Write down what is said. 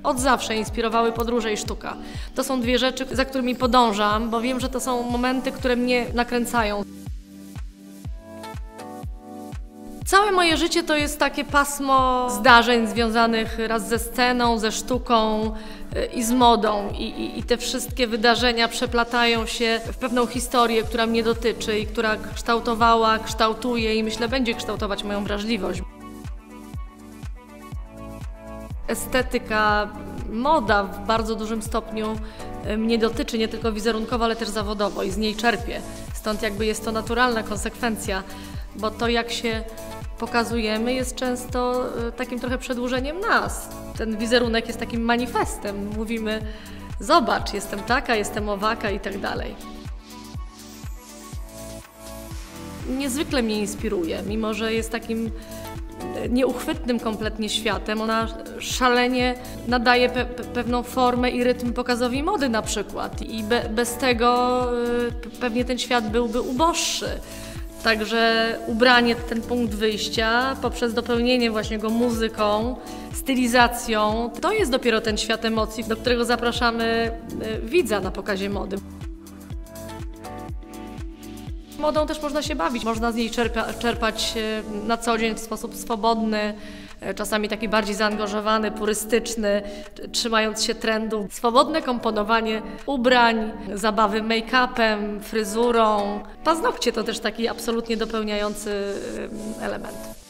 od zawsze inspirowały podróże i sztuka. To są dwie rzeczy, za którymi podążam, bo wiem, że to są momenty, które mnie nakręcają. Całe moje życie to jest takie pasmo zdarzeń związanych raz ze sceną, ze sztuką i z modą. I te wszystkie wydarzenia przeplatają się w pewną historię, która mnie dotyczy i która kształtowała, kształtuje i myślę będzie kształtować moją wrażliwość. Estetyka, moda w bardzo dużym stopniu mnie dotyczy, nie tylko wizerunkowo, ale też zawodowo i z niej czerpię. Stąd jakby jest to naturalna konsekwencja, bo to jak się pokazujemy jest często takim trochę przedłużeniem nas. Ten wizerunek jest takim manifestem. Mówimy, zobacz, jestem taka, jestem owaka i tak dalej. Niezwykle mnie inspiruje, mimo że jest takim nieuchwytnym kompletnie światem. Ona szalenie nadaje pewną formę i rytm pokazowi mody na przykład. I bez tego pewnie ten świat byłby uboższy. Także ubranie, ten punkt wyjścia, poprzez dopełnienie właśnie go muzyką, stylizacją, to jest dopiero ten świat emocji, do którego zapraszamy widza na pokazie mody. Modą też można się bawić, można z niej czerpać na co dzień w sposób swobodny, czasami taki bardziej zaangażowany, purystyczny, trzymając się trendu. Swobodne komponowanie ubrań, zabawy make-upem, fryzurą. Paznokcie to też taki absolutnie dopełniający element.